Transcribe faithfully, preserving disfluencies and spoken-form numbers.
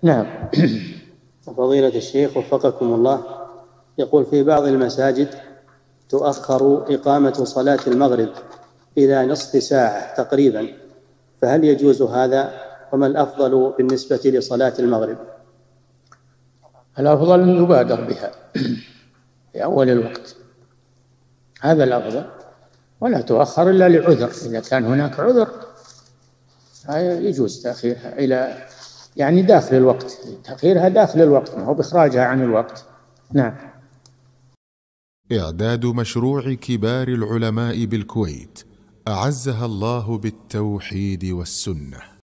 نعم. فضيلة الشيخ وفقكم الله، يقول في بعض المساجد تؤخر إقامة صلاة المغرب إلى نصف ساعة تقريبا، فهل يجوز هذا؟ وما الأفضل بالنسبة لصلاة المغرب؟ الأفضل أن يبادر بها في أول الوقت، هذا الأفضل، ولا تؤخر إلا لعذر. إذا كان هناك عذر يجوز تأخيرها إلى يعني داخل الوقت، تأخيرها داخل الوقت، ما هو بإخراجها عن الوقت. نعم. إعداد مشروع كبار العلماء بالكويت أعزها الله بالتوحيد والسنة.